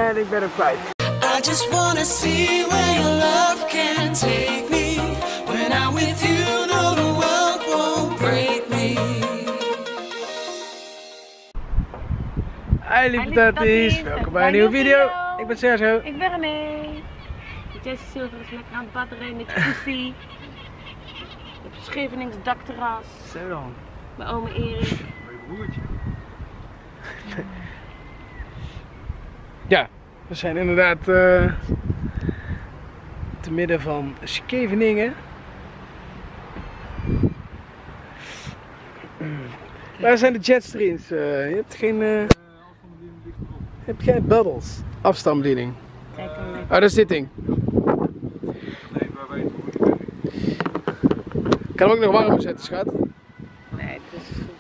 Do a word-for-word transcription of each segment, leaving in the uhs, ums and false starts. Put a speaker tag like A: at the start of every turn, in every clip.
A: En ik ben hem kwijt. I just wanna see where your love can take me. When I'm with you, no the world won't break me. Hi lieve tatties, welkom bij een nieuwe video. video. Ik ben Sergio.
B: Ik ben René. Jessie Silver is lekker aan het badderen met Koefie. Op het Schevenings dakterras.
A: Zo dan.
B: Bij ome Erik.
C: Mijn broertje.
A: Ja, we zijn inderdaad uh, te midden van Scheveningen. Waar zijn de jetstreams? Uh, je hebt geen... Uh, je hebt geen bubbles. Afstandsbediening.
B: Kijk hem
A: Oh, dat is dit ding.
C: Nee, waar weet je.
A: Ik kan hem ook nog warmer zetten, schat.
B: Nee, het is goed.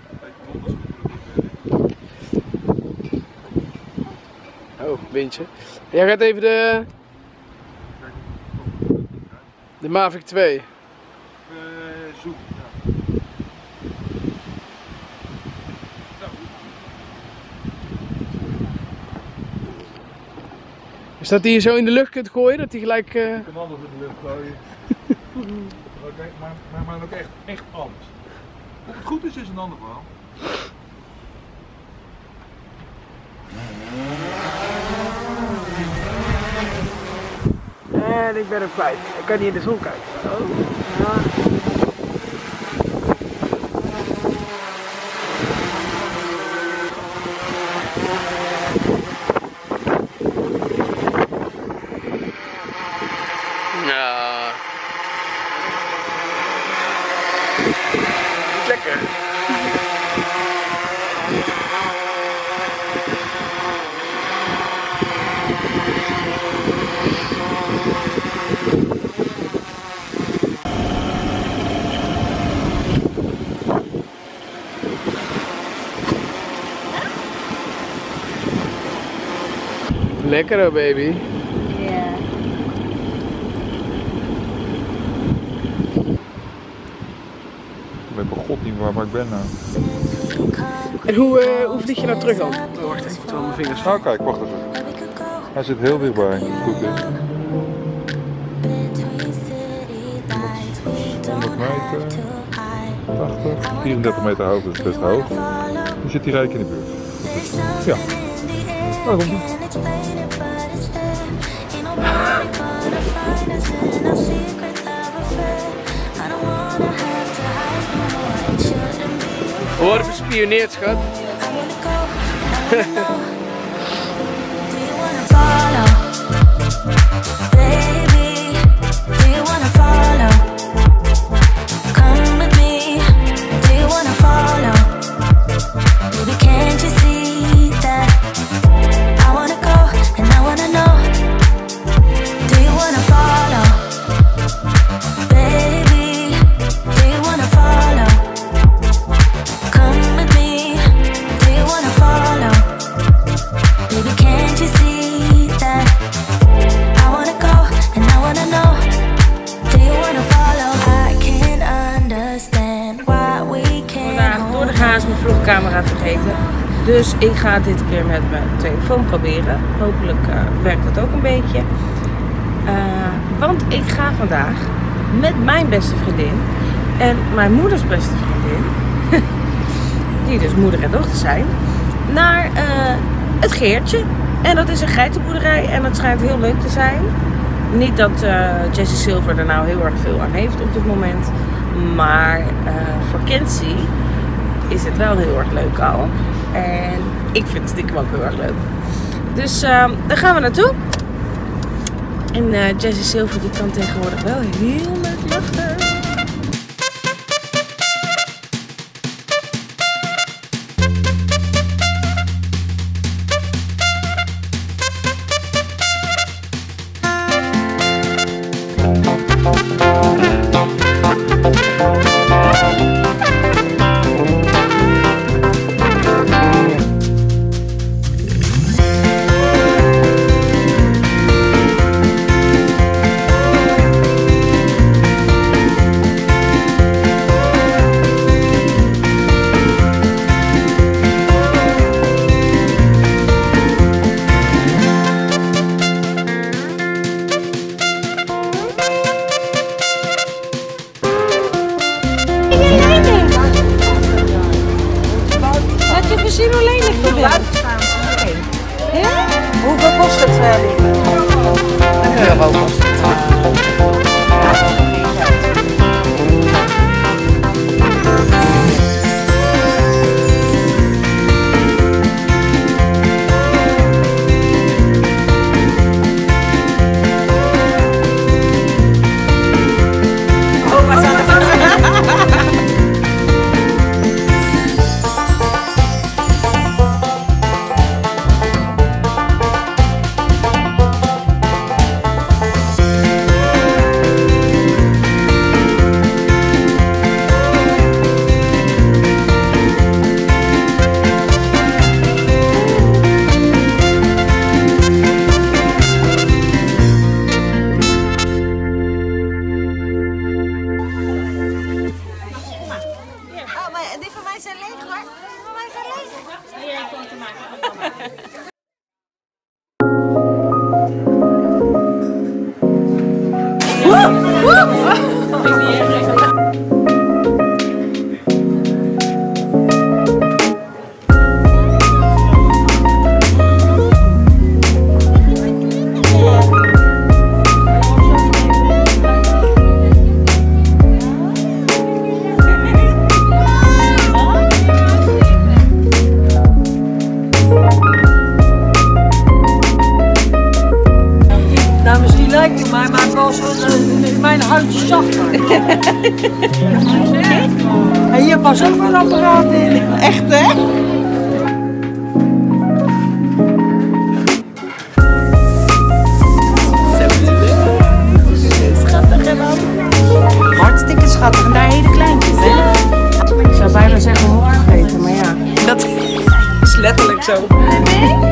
A: Oh, windje. Jij gaat even de... De Mavic twee.
C: Uh, zoom, ja.
A: Is dat die je zo in de lucht kunt gooien, dat die gelijk... Uh...
C: Ik kan alles in de lucht gooien. Okay, maar, maar, maar ook echt, echt alles. Of het goed is, is een ander verhaal.
A: En ik ben hem kwijt. Ik kan niet in de zon kijken. Oh. Ja. Ja. Lekker. Lekker hoor, baby.
B: Ja.
C: Ik weet bij god niet waar ik ben nou.
A: En hoe, uh, hoe vlieg je nou terug dan? Oh, wacht even, ik moet wel mijn vingers
C: Nou kijk, wacht even. Hij zit heel dichtbij. Goed is. honderd meter. tachtig. vierendertig meter hoog, dat is best hoog. Nu zit hij rijk in de buurt. Ja. Daar komt hij.
A: We worden bespioneerd, schat.
B: Mijn vlogcamera vergeten. Dus ik ga het dit keer met mijn telefoon proberen. Hopelijk uh, werkt het ook een beetje. Uh, want ik ga vandaag met mijn beste vriendin en mijn moeders beste vriendin, die dus moeder en dochter zijn, naar uh, het Geertje. En dat is een geitenboerderij en het schijnt heel leuk te zijn. Niet dat uh, Jessie Silver er nou heel erg veel aan heeft op dit moment. Maar uh, voor Kenzie is het wel heel erg leuk al. En ik vind het stiekem ook heel erg leuk. Dus uh, daar gaan we naartoe. En uh, Jessie Silver die kan tegenwoordig wel heel leuk lachen. die van mij zijn leeg hoor. Die van mij zijn leeg. Hier, ik kom te maken. Woe! Woe!
D: Maar maakt wel zo'n mijn huidje zachter. En hier pas ook een apparaat in.
B: Echt hè? Schattig en dan. Hartstikke schattig en daar hele kleintjes hè? Ik zou bijna zeggen opgegeten, maar ja. Dat is letterlijk zo. Nee?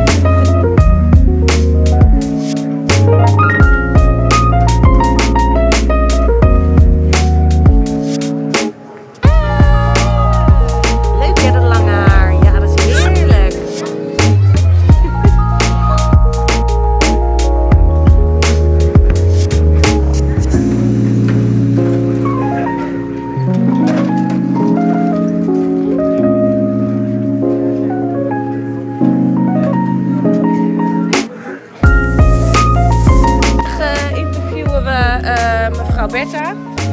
B: Bertha,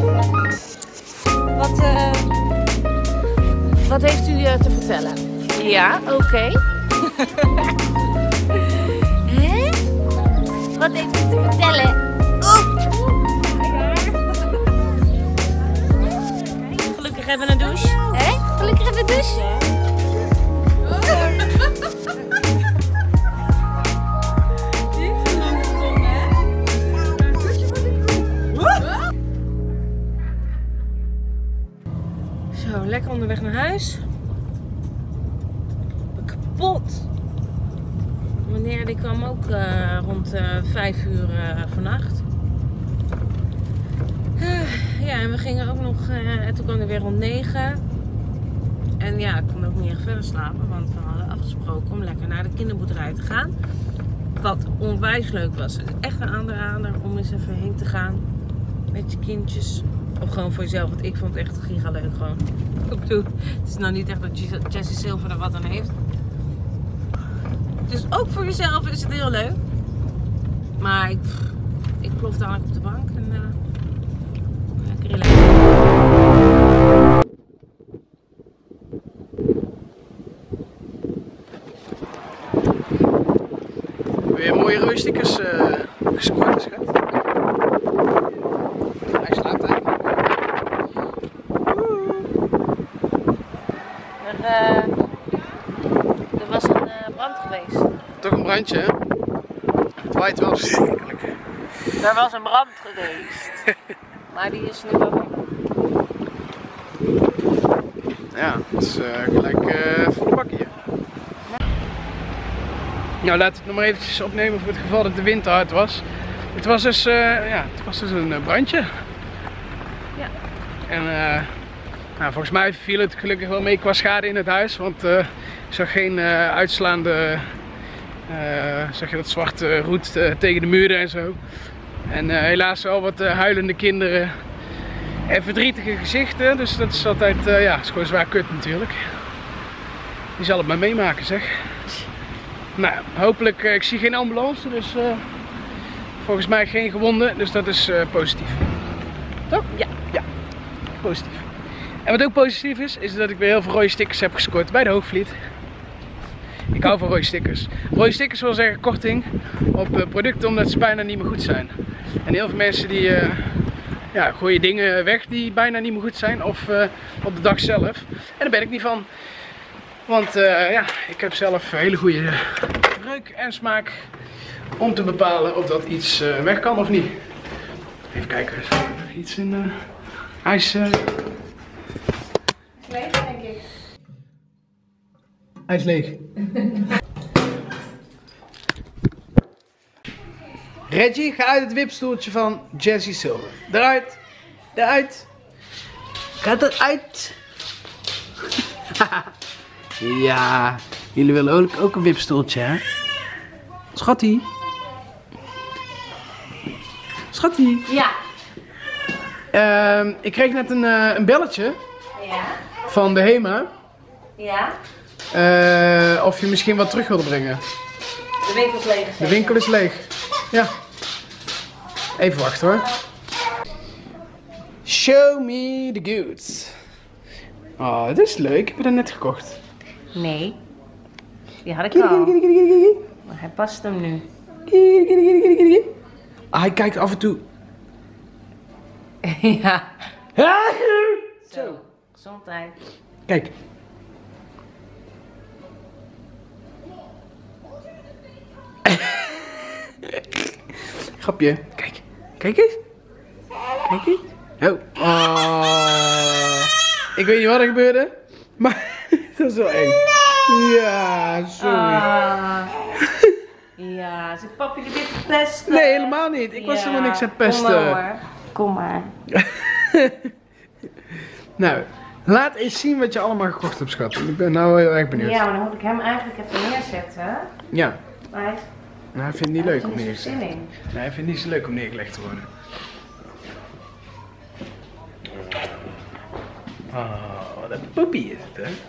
B: wat, uh, wat heeft u uh, te vertellen? Ja, oké. Okay. Hè? Wat heeft u te vertellen? Oh. Gelukkig hebben we een douche. Hè? Gelukkig hebben we een douche. Zo, lekker onderweg naar huis. Ik ben kapot. Meneer die kwam ook uh, rond uh, vijf uur uh, vannacht. Uh, ja, en we gingen ook nog, uh, en toen kwam hij weer rond negen. En ja, ik kon ook niet echt verder slapen, want we hadden afgesproken om lekker naar de kinderboerderij te gaan. Wat onwijs leuk was. Het is echt een aanrader om eens even heen te gaan met je kindjes. Of gewoon voor jezelf, want ik vond het echt giga leuk gewoon. Ik bedoel, het is nou niet echt dat Jessie Silver er wat aan heeft. Dus ook voor jezelf is het heel leuk. Maar ik, ik plof dadelijk op de bank en uh, lekker relaxen.
E: Weer mooie roostickers uh, gescoord, schat. Hij slaapt eigenlijk.
B: Er, uh, er was een uh, brand geweest.
E: Toch een brandje, hè? Het waait wel verschrikkelijk.
B: Er was een brand geweest. Maar die is nu wel.
E: Ja, het is uh, gelijk uh, volle bak hier. Nou, laat ik nog maar eventjes opnemen voor het geval dat de wind te hard was. Het was dus, uh, ja, het was dus een uh, brandje.
B: Ja.
E: En uh, nou, volgens mij viel het gelukkig wel mee qua schade in het huis, want uh, ik zag geen uh, uitslaande, uh, zag je dat zwarte roet uh, tegen de muren en zo. En uh, helaas wel wat uh, huilende kinderen en verdrietige gezichten, dus dat is altijd, uh, ja, is gewoon zwaar kut natuurlijk. Die zal het maar meemaken, zeg. Nou, hopelijk, uh, ik zie geen ambulance, dus uh, volgens mij geen gewonden, dus dat is uh, positief. Toch?
B: Ja.
E: Ja, positief. En wat ook positief is, is dat ik weer heel veel rode stickers heb gescoord bij de Hoogvliet. Ik hou van rode stickers. Rode stickers wil zeggen korting op uh, producten omdat ze bijna niet meer goed zijn. En heel veel mensen die uh, ja, gooien dingen weg die bijna niet meer goed zijn of uh, op de dag zelf. En daar ben ik niet van. Want uh, ja, ik heb zelf hele goede reuk en smaak om te bepalen of dat iets uh, weg kan of niet. Even kijken, is er iets in? Uh... Hij is... Uh...
B: Leeg, denk ik.
E: Hij is leeg. Reggie, ga uit het wipstoeltje van Jessie Silver. Eruit. Eruit. Gaat eruit. Ja, jullie willen ook, ook een wipstoeltje, hè? Schattie. Schattie.
B: Ja.
E: Uh, ik kreeg net een, uh, een belletje.
B: Ja.
E: Van de HEMA.
B: Ja.
E: Uh, of je misschien wat terug wilde brengen.
B: De winkel is leeg.
E: De winkel is leeg. Ja. Even wachten hoor. Show me the goods. Oh, dit is leuk. Ik heb dat net gekocht.
B: Nee. Die had ik al. Maar hij past hem nu.
E: Ah, hij kijkt af en toe.
B: Ja.
E: Zo.
B: Gezondheid.
E: Kijk. Grapje. Kijk. Kijk eens. Kijk eens. Oh. Oh. Ik weet niet wat er gebeurde. Maar dat is wel eng. Ja, sorry.
B: Ah. Ja, zit papi er weer te pesten?
E: Nee, helemaal niet. Ik was
B: Ja,
E: helemaal niks aan het pesten.
B: Kom maar hoor. Kom maar.
E: Nou, laat eens zien wat je allemaal gekocht hebt, schat. Ik ben nou heel erg benieuwd.
B: Ja, maar dan moet ik hem eigenlijk even neerzetten.
E: Ja.
B: Maar hij
E: Nou, hij vindt het niet leuk om
B: heeft er
E: neergelegd.
B: zin in.
E: Nee, hij vindt het niet zo leuk om neergelegd te worden. Oh, wat een poepie is het, hè?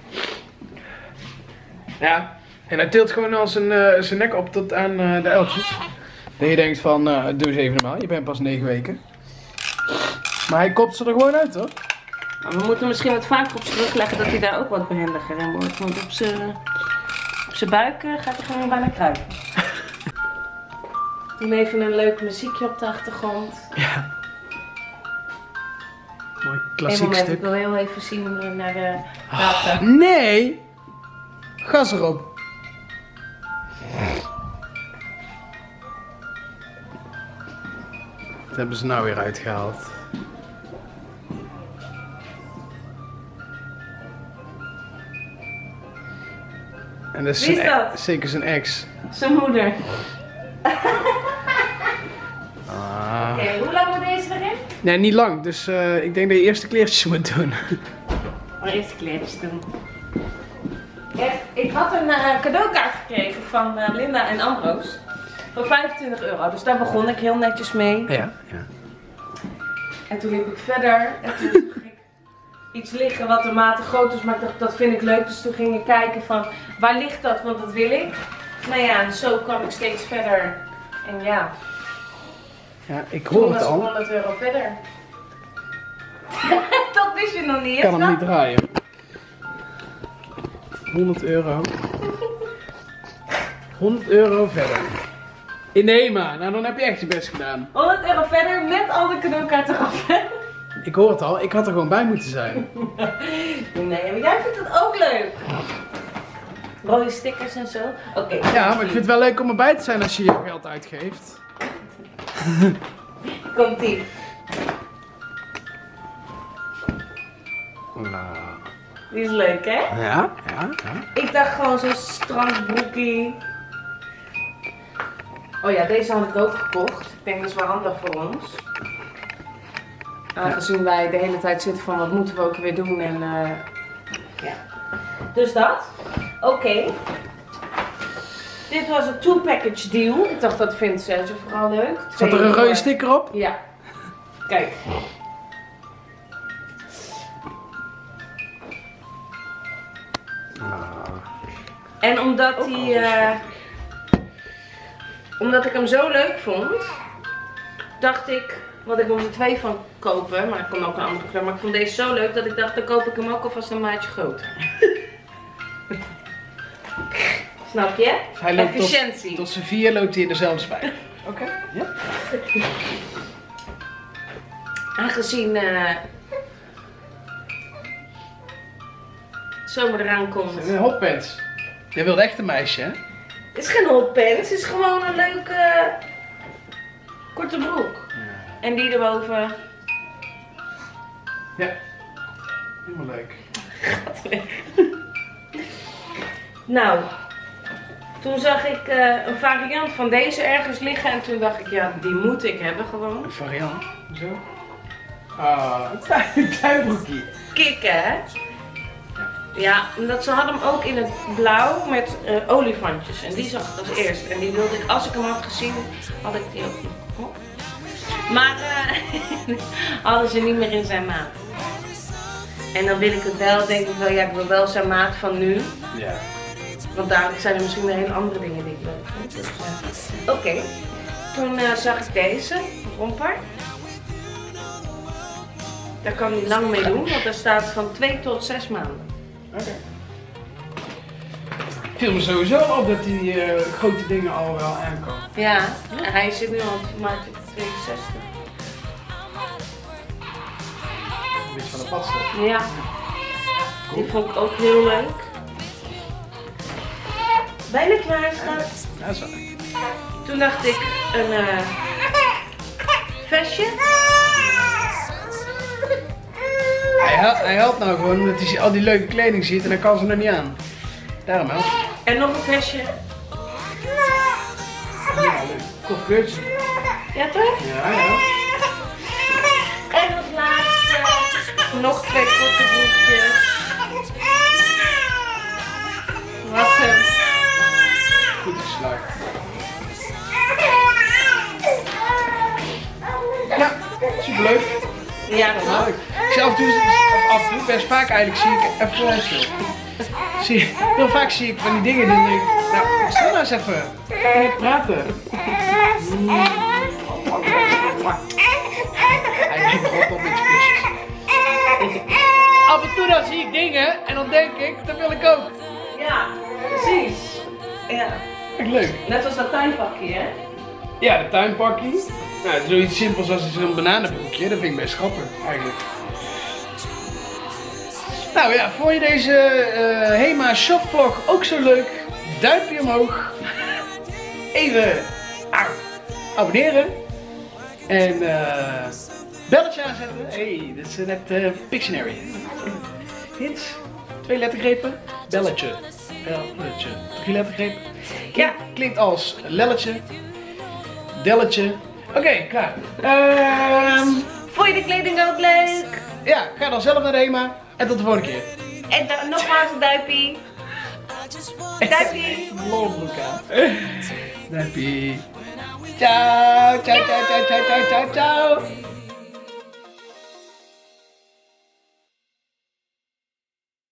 E: Ja, en hij tilt gewoon al zijn, uh, zijn nek op tot aan uh, de uiltjes. Dat je denkt van, uh, doe eens even normaal, je bent pas negen weken. Maar hij kopt ze er gewoon uit, hoor.
B: Maar we moeten misschien wat vaker op zijn rug leggen dat hij daar ook wat behendiger in wordt. Want op zijn, op zijn buik uh, gaat hij gewoon bijna kruipen. Doen even een leuk muziekje op de achtergrond.
E: Ja. Mooi
B: Eén
E: klassiek
B: moment,
E: stuk.
B: ik wil heel even zien uh, naar de data.
E: Nee! Gas erop. Dat hebben ze nou weer uitgehaald. En dat is,
B: Wie is
E: zijn e-
B: dat?
E: zeker zijn ex.
B: Zijn moeder.
E: Ah.
B: Oké, okay, hoe lang moet deze erin?
E: Nee, niet lang. Dus uh, ik denk dat je eerst de kleertjes moet doen.
B: Maar eerst de kleertjes doen. Echt, ik had een uh, cadeaukaart gekregen van uh, Linda en Ambroos. Voor vijfentwintig euro. Dus daar begon ik heel netjes mee.
E: Ja, ja.
B: En toen liep ik verder. En toen zag ik iets liggen wat de maten groot is. Maar ik dacht, dat vind ik leuk. Dus toen ging ik kijken van, waar ligt dat? Want dat wil ik. Nou ja, en zo kwam ik steeds verder. En ja.
E: Ja, ik
B: Toen
E: hoor
B: was
E: het
B: ik
E: al.
B: honderd euro verder. Dat wist je nog niet.
E: Ik kan
B: is
E: hem
B: dat?
E: niet draaien. honderd euro. honderd euro verder. In de HEMA. Nou, dan heb je echt je best gedaan.
B: honderd euro verder met al de cadeaukaarten af.
E: Ik hoor het al. Ik had er gewoon bij moeten zijn.
B: Nee, maar jij vindt het ook leuk. Rode stickers en zo. Oké. Okay,
E: Ja, maar ik vind het wel leuk om erbij te zijn als je je geld uitgeeft.
B: Komt ie.
E: Nou.
B: Die is leuk, hè?
E: Ja, ja, ja.
B: Ik dacht gewoon zo'n strandbroekie. Oh ja, deze had ik ook gekocht. Ik denk dat is wel handig voor ons. Aangezien wij de hele tijd zitten van wat moeten we ook weer doen en uh, ja. Dus dat. Oké. Okay. Dit was een two-package deal. Ik dacht dat vindt Sergio vooral leuk.
E: Zat er een rode sticker op?
B: Ja. Kijk. En omdat hij, uh, omdat ik hem zo leuk vond, dacht ik, wat ik er er twee van kopen, maar ik kon ook een andere kleur, maar ik vond deze zo leuk dat ik dacht, dan koop ik hem ook alvast een maatje groter. Snap je?
E: Hij loopt
B: Efficiëntie.
E: Tot, tot z'n vier loopt hij er zelfs bij. Oké. Okay. Ja.
B: Aangezien uh, zomer eraan komt.
E: Een hotpants. Jij wilde echt een meisje, hè?
B: Het is geen hotpants, het is gewoon een leuke uh, korte broek.
E: Ja.
B: En die erboven.
E: Ja. Helemaal leuk.
B: Nou, toen zag ik uh, een variant van deze ergens liggen en toen dacht ik, ja, die moet ik hebben gewoon.
E: Een variant. Zo. Ah, het staat een tuinbroekje.
B: Kikken, hè? Ja, omdat ze hadden hem ook in het blauw met uh, olifantjes. En die zag ik als eerst. En die wilde ik, als ik hem had gezien, had ik die ook nog. Oh. Maar uh, hadden ze niet meer in zijn maat. En dan wil ik het wel, denk ik wel, ja, ik wil wel zijn maat van nu.
E: Ja.
B: Want dadelijk zijn er misschien weer hele andere dingen die ik leuk vind. Dus, uh, Oké, okay. Toen uh, zag ik deze, romper. Daar kan hij lang mee doen, want er staat van twee tot zes maanden.
E: Oké. Okay. Het viel me sowieso op dat die uh, grote dingen al wel aankomen.
B: Ja, en hij zit nu al maart tweeënzestig.
E: Een beetje van de padstof.
B: Ja, cool. Die vond ik ook heel leuk. Bijna klaar staat.
E: Ja, dat is wel.
B: Toen dacht ik een uh, vestje.
E: Hij helpt, hij helpt nou gewoon omdat hij al die leuke kleding ziet en dan kan ze er niet aan. Daarom helpt.
B: En nog een vestje.
E: Ja, leuk. Tof kleurtje.
B: Ja toch?
E: Ja, ja.
B: En als laatste nog twee korte broekjes. Wat een...
E: Goed geslaagd. Ja, superleuk.
B: Ja, dat
E: Ja, leuk. Ik zie af en toe, of af en toe, best vaak eigenlijk zie ik even stil. Zie, heel vaak zie ik van die dingen en dan denk ik, nou, stel nou eens even. Even praten. Mm. Hij denkt gewoon op iets kusjes. Af en toe dan zie ik dingen en dan denk ik, dat wil ik ook.
B: Ja, precies. Ja.
E: Echt leuk.
B: Net als dat tuinpakje, hè?
E: Ja, de tuinpakkie. Nou, zoiets simpels als zo'n bananenbroekje, dat vind ik best grappig eigenlijk. Nou ja, vond je deze uh, Hema shopvlog ook zo leuk? Duimpje omhoog. Even ah, abonneren. En uh, belletje aanzetten. Hey, dit is net uh, Pictionary. Hints, twee lettergrepen, belletje. Belletje, drie lettergrepen. Ja, klinkt als lelletje, delletje. Oké, okay, klaar. Uh,
B: Vond je de kleding ook leuk?
E: Ja, ga dan zelf naar de Hema. En tot de volgende keer.
B: En dan nogmaals een duimpie. Duimpie.
E: Lolbroek aan. Duimpie. Ciao, ciao, ciao, ciao, ciao, ciao, ciao.